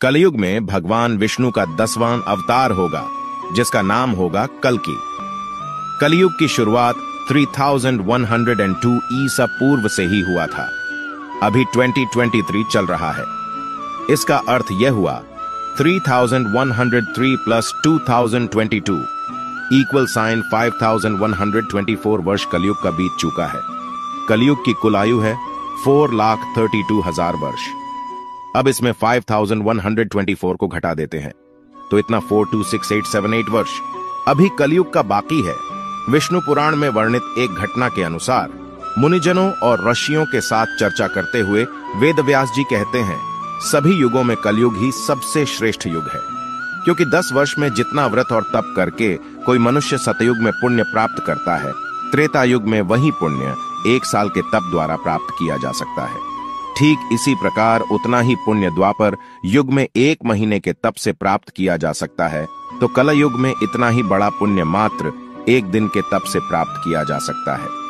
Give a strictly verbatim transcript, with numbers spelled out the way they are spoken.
कलयुग में भगवान विष्णु का दसवां अवतार होगा, जिसका नाम होगा कल्कि। कलयुग की शुरुआत तीन हज़ार एक सौ दो ईसा पूर्व से ही हुआ था। अभी दो हज़ार तेईस चल रहा है। इसका अर्थ यह हुआ तीन हज़ार एक सौ तीन प्लस दो हज़ार बाईस इक्वल साइन पाँच हज़ार एक सौ चौबीस वर्ष कलयुग का बीत चुका है। कलयुग की कुल आयु है चार लाख बत्तीस हजार वर्ष। अब इसमें पाँच हज़ार एक सौ चौबीस को घटा देते हैं तो इतना चार दो छह आठ सात आठ वर्ष अभी कलयुग का बाकी है। विष्णु पुराण में वर्णित एक घटना के अनुसार मुनिजनों और ऋषियों के साथ चर्चा करते हुए वेदव्यास जी कहते हैं, सभी युगों में कलयुग ही सबसे श्रेष्ठ युग है, क्योंकि दस वर्ष में जितना व्रत और तप करके कोई मनुष्य सतयुग में पुण्य प्राप्त करता है, त्रेता युग में वही पुण्य एक साल के तप द्वारा प्राप्त किया जा सकता है। ठीक इसी प्रकार उतना ही पुण्य द्वापर युग में एक महीने के तप से प्राप्त किया जा सकता है, तो कलयुग में इतना ही बड़ा पुण्य मात्र एक दिन के तप से प्राप्त किया जा सकता है।